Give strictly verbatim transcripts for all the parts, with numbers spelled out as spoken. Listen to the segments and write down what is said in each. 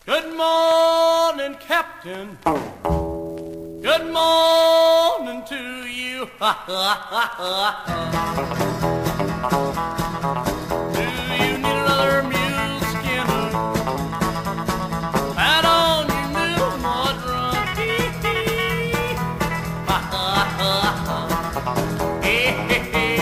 Good morning, Captain. Good morning to you. Do you need another mule skinner? Out on your mule mud run. Hey, hey, hey.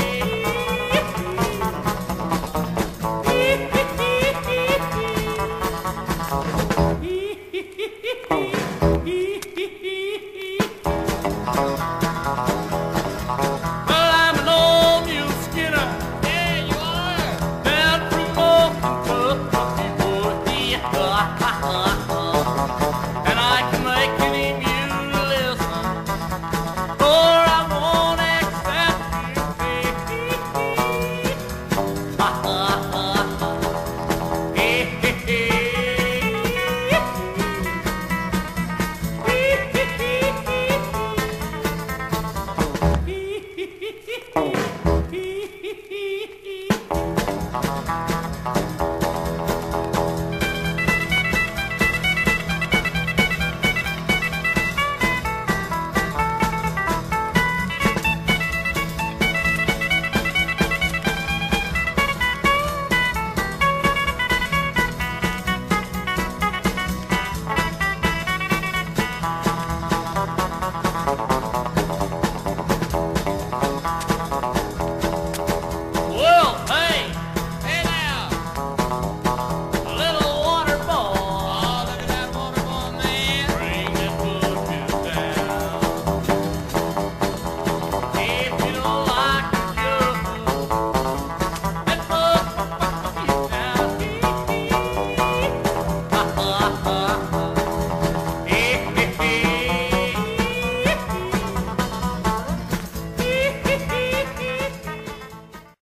Well, I'm an old mule skinner. Yeah, you are. Down from Kentucky, boy. And I can make any mule listen, or I won't accept your fee. Hey, hey, hey. Well, hey, hey now, a little water boy. Oh, look at that water boy, man. Bring that bucket down. If you don't like the jug, that bucket down.